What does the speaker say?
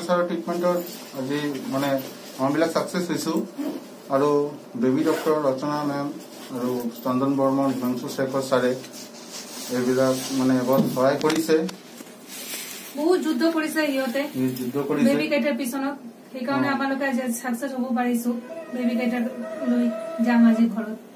ছাৰৰ ট্ৰিটমেণ্টৰ আজি মানে আমবিলাক ছাকচেছ হৈছোঁ আৰু বেবী ডক্টৰ ৰচনা মেম আৰু চন্দন বৰ্মন হিমাংশু শেখৰ ছাৰে এইবিলাক মানে বহুত সহায় কৰিছে বহুত যুদ্ধ কৰিছে ইহঁতে বেবী কেইটাৰ পিছনত সেইকাৰণে আপোনালোকে আজি ছাকচেছ হ'ব পাৰিছো বেবী কেইটাৰ লৈ যাম আজি ঘৰত